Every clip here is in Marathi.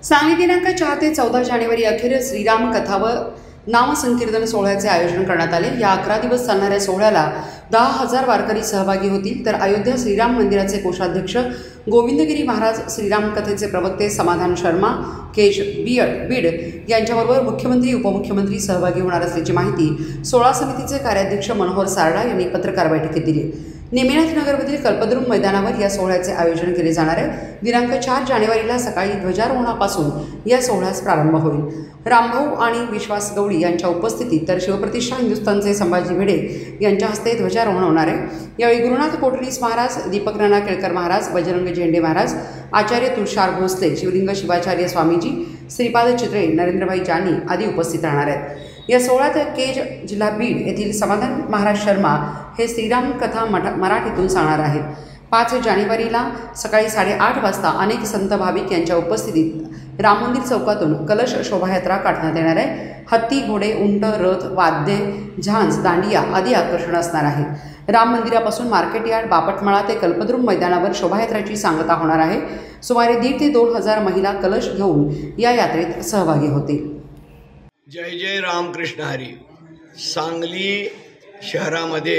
सांगली दिनांक 4 ते 14 जानेवारी अखेर श्रीराम कथा व नामसंकीर्तन सोहळ्याचे आयोजन करण्यात आले। या 11 दिवस चालणाऱ्या सोहळ्याला 10,000 वारकरी सहभागी होतील। तर अयोध्या श्रीराम मंदिराचे कोषाध्यक्ष गोविंदगिरी महाराज, श्रीराम कथेचे प्रवक्ते समाधान शर्मा, केज बीड यांच्याबरोबर मुख्यमंत्री उपमुख्यमंत्री सहभागी होणार असल्याची माहिती सोहळा समितीचे कार्याध्यक्ष मनोहर सारडा यांनी पत्रकार बैठकीत दिली। नेमिनाथ नगरमधील कल्पद्रुम मैदानावर या सोहळ्याचे आयोजन केले जाणार आहे। दिनांक 4 जानेवारीला सकाळी ध्वजारोहणापासून या सोहळ्यास प्रारंभ होईल। रामभाऊ आणि विश्वास गवळी यांच्या उपस्थितीत तर शिवप्रतिष्ठा हिंदुस्थानचे संभाजी भिडे यांच्या हस्ते ध्वजारोहण होणार आहे। यावेळी गुरुनाथ कोटणीस महाराज, दीपक नाना केळकर महाराज, बजरंग झेंडे महाराज, आचार्य तुषार भोसले, शिवलिंग शिवाचार्य स्वामीजी, श्रीपाद चित्रे, नरेंद्रभाई जानी आदी उपस्थित राहणार आहेत। या सोहळ्यात केज जिल्हा बीड येथील समाधान महाराज शर्मा हे श्रीराम कथा मराठीतून सांगणार आहेत। 5 जानेवारीला सकाळी 8:30 वाजता अनेक संत भाविक यांच्या उपस्थितीत राम मंदिर चौकातून कलश शोभायात्रा काढण्यात येणार आहे। हत्ती, घोडे, उंट, रथ, वाद्ये, झांज, दांडिया आदी आकर्षण असणार आहेत। राम मंदिरापासून मार्केट यार्ड, बापटमाळा ते कल्पद्रुम मैदानावर शोभायात्रेची सांगता होणार आहे। सुमारे 1,500 ते 2,000 महिला कलश घेऊन या यात्रेत सहभागी होतील। जय जय रामकृष्ण हरी। सांगली शहरामध्ये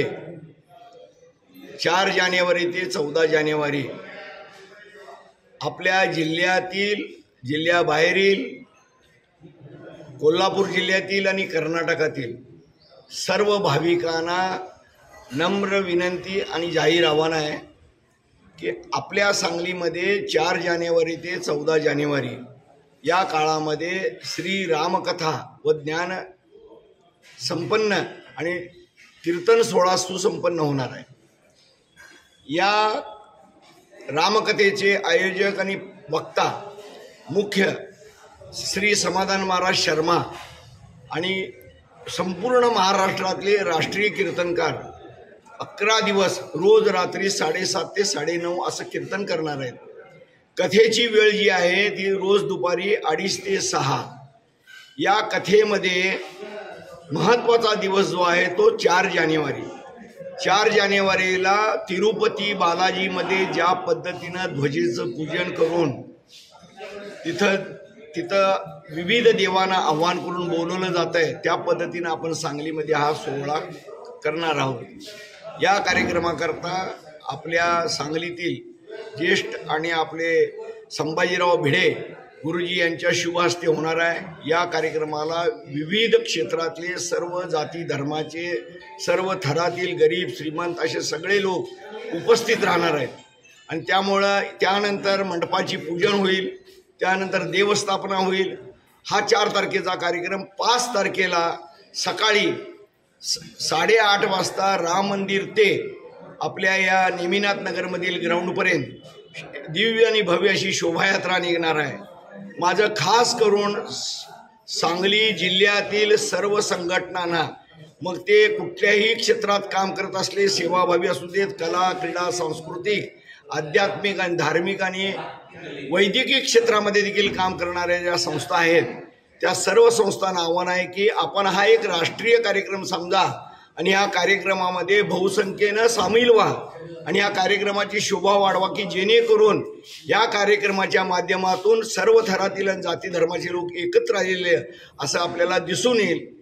4 जानेवारी ते 14 जानेवारी आपल्या जिल्ह्यातील, जिल्ह्याबाहेरील, कोल्हापूर जिल्ह्यातील आणि कर्नाटकातील सर्व भाविकांना नम्र विनंती आणि जाहीर आव्हान आहे की आपल्या सांगलीमध्ये 4 जानेवारी ते 14 जानेवारी या काळामध्ये श्री रामकथा व ज्ञान संपन्न आणि कीर्तन सोहळा सुसंपन्न होणार आहे। या रामकथेचे आयोजक आणि वक्ता मुख्य श्री समाधान महाराज शर्मा आणि संपूर्ण महाराष्ट्रातले राष्ट्रीय कीर्तनकार 11 दिवस रोज रात्री 7:30 ते 9:30 असं कीर्तन करणार आहेत। कथेची वेळ जी आहे ती रोज दुपारी 2:30 ते 6। या कथेमध्ये महत्त्वाचा दिवस जो आहे तो 4 जानेवारी। 4 जानेवारीला तिरुपती बालाजीमध्ये ज्या पद्धतीनं ध्वजेचं पूजन करून तिथं विविध देवांना आव्हान करून बोलवलं जात आहे, त्या पद्धतीनं आपण सांगलीमध्ये हा सोहळा करणार आहोत। या कार्यक्रमाकरता आपल्या सांगलीतील ज्येष्ठ आणि आपले संभाजीराव भिडे गुरुजी यांच्या शुभ हस्ते होणार आहे। या कार्यक्रमाला विविध क्षेत्रातले सर्व जाती धर्माचे, सर्व थरातील गरीब श्रीमंत असे सगळे लोक उपस्थित राहणार आहेत। आणि त्यामुळं त्यानंतर मंडपाची पूजन होईल, त्यानंतर देवस्थापना होईल। हा 4 तारखेचा कार्यक्रम 5 तारखेला सकाळी 8:30 वाजता राम मंदिर ते आपल्या या नेमिनाथ नगरमधील ग्राउंडपर्यंत दिव्य आणि भव्य अशी शोभायात्रा निघणार आहे। माझं खास करून सांगली जिल्ह्यातील सर्व संघटनांना, मग ते कुठल्याही क्षेत्रात काम करत असले, सेवाभावी असू देत, कला, क्रीडा, सांस्कृतिक, आध्यात्मिक आणि धार्मिक आणि वैद्यकीय क्षेत्रामध्ये देखील काम करणाऱ्या ज्या संस्था आहेत त्या सर्व संस्थांना आव्हान आहे की आपण हा एक राष्ट्रीय कार्यक्रम समजा आणि या कार्यक्रमामध्ये बहुसंख्येनं सामील व्हा आणि या कार्यक्रमाची शोभा वाढवा की जेणेकरून या कार्यक्रमाच्या माध्यमातून सर्व थरातील आणि जाती धर्माचे लोक एकत्र आलेले असं आपल्याला दिसून येईल।